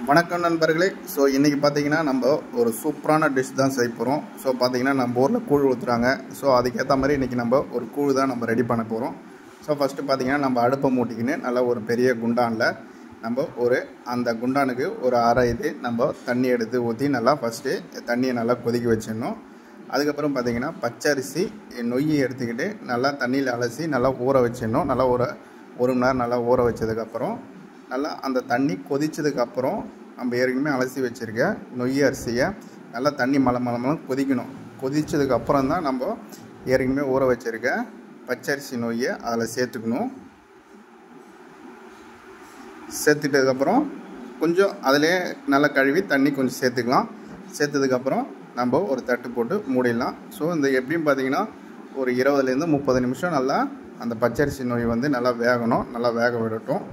வணக்கம் நண்பர்களே. ஸோ இன்றைக்கி பார்த்தீங்கன்னா நம்ம ஒரு சூப்பரான டிஷ் தான் செய்ய போகிறோம். ஸோ பார்த்தீங்கன்னா நம்ம ஊரில் கூழ் ஊற்றுறாங்க. ஸோ அதுக்கேற்ற மாதிரி இன்றைக்கி நம்ம ஒரு கூழ் தான் நம்ம ரெடி பண்ண போகிறோம். ஸோ ஃபஸ்ட்டு பார்த்தீங்கன்னா நம்ம அடுப்பை மூட்டிக்கின்னு நல்லா ஒரு பெரிய குண்டானில் நம்ம அந்த குண்டானுக்கு ஒரு அரை இது நம்ம தண்ணி எடுத்து ஊற்றி நல்லா ஃபஸ்ட்டு தண்ணியை நல்லா கொதிக்க வச்சிடணும். அதுக்கப்புறம் பார்த்தீங்கன்னா பச்சரிசி நொய் எடுத்துக்கிட்டு நல்லா தண்ணியில் அலசி நல்லா ஊற வச்சிடணும். நல்லா ஒரு மணி நேரம் நல்லா ஊற வச்சதுக்கப்புறம் நல்லா அந்த தண்ணி கொதிச்சதுக்கப்புறம் நம்ம ஏற்கனவே அலசி வச்சுருக்க நொய் அரிசியை நல்லா தண்ணி மலம் கொதிக்கணும். கொதிச்சதுக்கப்புறம் தான் நம்ம ஏற்கனவே ஊற வச்சுருக்க பச்சரிசி நொய்யை அதில் சேர்த்துக்கணும். சேர்த்துட்டதுக்கப்புறம் கொஞ்சம் அதிலே நல்லா கழுவி தண்ணி கொஞ்சம் சேர்த்துக்கலாம். சேர்த்ததுக்கப்புறம் நம்ம ஒரு தட்டு போட்டு மூடிடலாம். ஸோ இந்த எப்படின்னு பார்த்தீங்கன்னா ஒரு 20லேருந்து 30 நிமிஷம் நல்லா அந்த பச்சரிசி நொய் வந்து நல்லா வேகணும். நல்லா வேக விடட்டும்.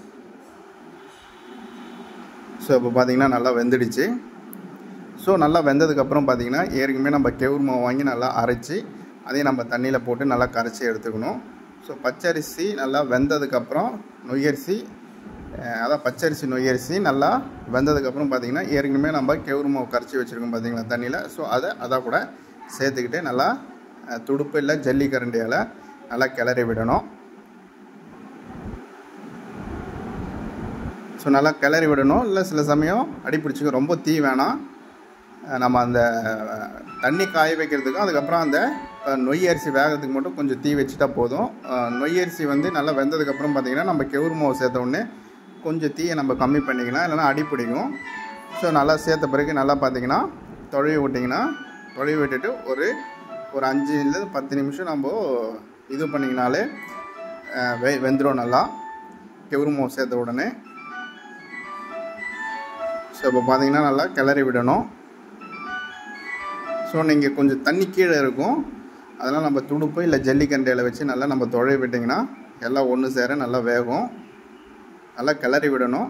ஸோ இப்போ பார்த்திங்கன்னா நல்லா வெந்துடுச்சு. ஸோ நல்லா வெந்ததுக்கப்புறம் பார்த்திங்கன்னா ஏற்கனவே நம்ம கெவுரு மாவு வாங்கி நல்லா அரைச்சி அதையும் நம்ம தண்ணியில் போட்டு நல்லா கரைச்சி எடுத்துக்கணும். ஸோ பச்சரிசி நல்லா வெந்ததுக்கப்புறம் நொய்யரிசி அதான் பச்சரிசி நொய்யரிசி நல்லா வெந்ததுக்கப்புறம் பார்த்திங்கன்னா ஏற்கனவே நம்ம கெவுரு மாவு கரைச்சி வச்சுருக்கோம் பார்த்திங்களா தண்ணியில். ஸோ அதை கூட சேர்த்துக்கிட்டு நல்லா துடுப்பு இல்லை ஜல்லி கரண்டியால் நல்லா கிளறி விடணும். ஸோ நல்லா கிளறி விடணும். இல்லை சில சமயம் அடிப்பிடிச்சிக்க ரொம்ப தீ வேணாம். நம்ம அந்த தண்ணி காய வைக்கிறதுக்கும் அதுக்கப்புறம் அந்த நொய் அரிசி வேகிறதுக்கு மட்டும் கொஞ்சம் தீ வச்சுட்டா போதும். நொய் அரிசி வந்து நல்லா வெந்ததுக்கப்புறம் பார்த்திங்கன்னா நம்ம கெவுரு மாவு சேர்த்த உடனே கொஞ்சம் தீயை நம்ம கம்மி பண்ணிக்கலாம், இல்லைனா அடிப்பிடிக்கும். ஸோ நல்லா சேர்த்த பிறகு நல்லா பார்த்திங்கன்னா தொழவி விட்டிங்கன்னா தொழவி விட்டுட்டு ஒரு 5லேருந்து 10 நிமிஷம் நம்ம இது பண்ணிங்கனாலே வெந்துடும் நல்லா கெவுரு மாவு சேர்த்த உடனே. ஸோ இப்போ பார்த்தீங்கன்னா நல்லா கிளறி விடணும். ஸோ நீங்கள் கொஞ்சம் தண்ணி கீழே இருக்கும், அதனால் நம்ம துடுப்பு இல்லை ஜல்லிக்கண்டையில் வச்சு நல்லா நம்ம தொழவி விட்டிங்கன்னா எல்லாம் ஒன்று சேர நல்லா வேகும். நல்லா கிளறி விடணும்.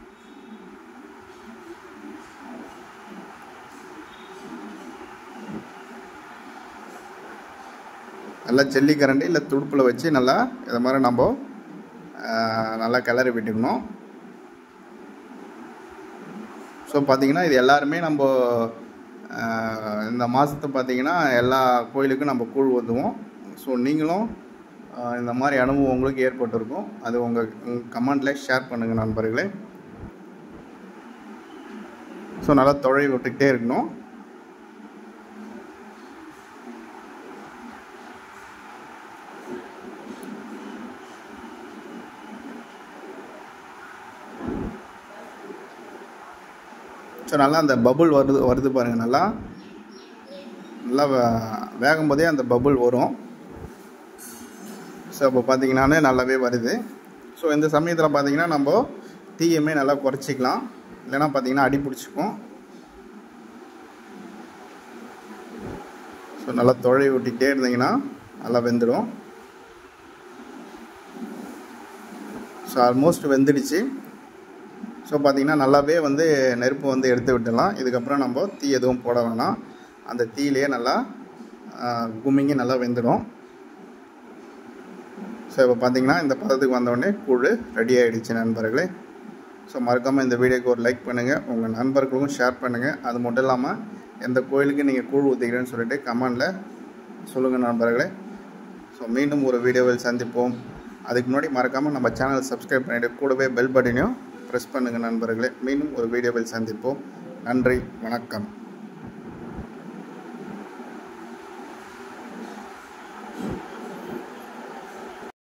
நல்லா ஜல்லிக்கரண்டி இல்லை துடுப்பில் வச்சு நல்லா இதை மாதிரி நம்ம நல்லா கிளறி விட்டுக்கணும். ஸோ பார்த்திங்கன்னா இது எல்லாருமே நம்ம இந்த மாதத்தை பார்த்திங்கன்னா எல்லா கோயிலுக்கும் நம்ம கூழ் ஊற்றுவோம். ஸோ நீங்களும் இந்த மாதிரி அனுபவம் உங்களுக்கு ஏற்பட்டிருக்கும். அது உங்கள் கமெண்டில் ஷேர் பண்ணுங்கள் நண்பர்களே. ஸோ நல்லா தொழவி விட்டுக்கிட்டே இருக்கணும். ஸோ நல்லா அந்த பபுள் வருது பாருங்கள். நல்லா வேகும் போதே அந்த பபுள் வரும். ஸோ இப்போ பார்த்திங்கன்னாலே நல்லாவே வருது. ஸோ இந்த சமயத்தில் பார்த்திங்கன்னா நம்ம தீயுமே நல்லா குறைச்சிக்கலாம், இல்லைனா பார்த்திங்கன்னா அடி பிடிச்சிக்கும். ஸோ நல்லா தொழவி விட்டுக்கிட்டே இருந்தீங்கன்னா நல்லா வெந்துடும். ஸோ ஆல்மோஸ்ட் வெந்துடுச்சு. ஸோ பார்த்திங்கன்னா நல்லாவே வந்து நெருப்பு வந்து எடுத்து விட்டுடலாம். இதுக்கப்புறம் நம்ம தீ எதுவும் போட வேணாம். அந்த தீயிலேயே நல்லா கும்மிங்கி நல்லா வெந்துடும். ஸோ இப்போ பார்த்திங்கன்னா இந்த பதத்துக்கு வந்தோடனே கூழ் ரெடி ஆகிடுச்சு நண்பர்களே. ஸோ மறக்காமல் இந்த வீடியோக்கு ஒரு லைக் பண்ணுங்கள், உங்கள் நண்பர்களுக்கும் ஷேர் பண்ணுங்கள். அது மட்டும் இல்லாமல் எந்த கோயிலுக்கு நீங்கள் கூழ் ஊற்றிக்கிறேன்னு சொல்லிட்டு கமெண்டில் சொல்லுங்கள் நண்பர்களே. ஸோ மீண்டும் ஒரு வீடியோவில் சந்திப்போம். அதுக்கு முன்னாடி மறக்காமல் நம்ம சேனலை சப்ஸ்கிரைப் பண்ணிவிட்டு கூடவே பெல் பட்டனையும் ப்ரெஸ் பண்ணுங்கள் நண்பர்களே. மீண்டும் ஒரு வீடியோவில் சந்திப்போம். நன்றி, வணக்கம்.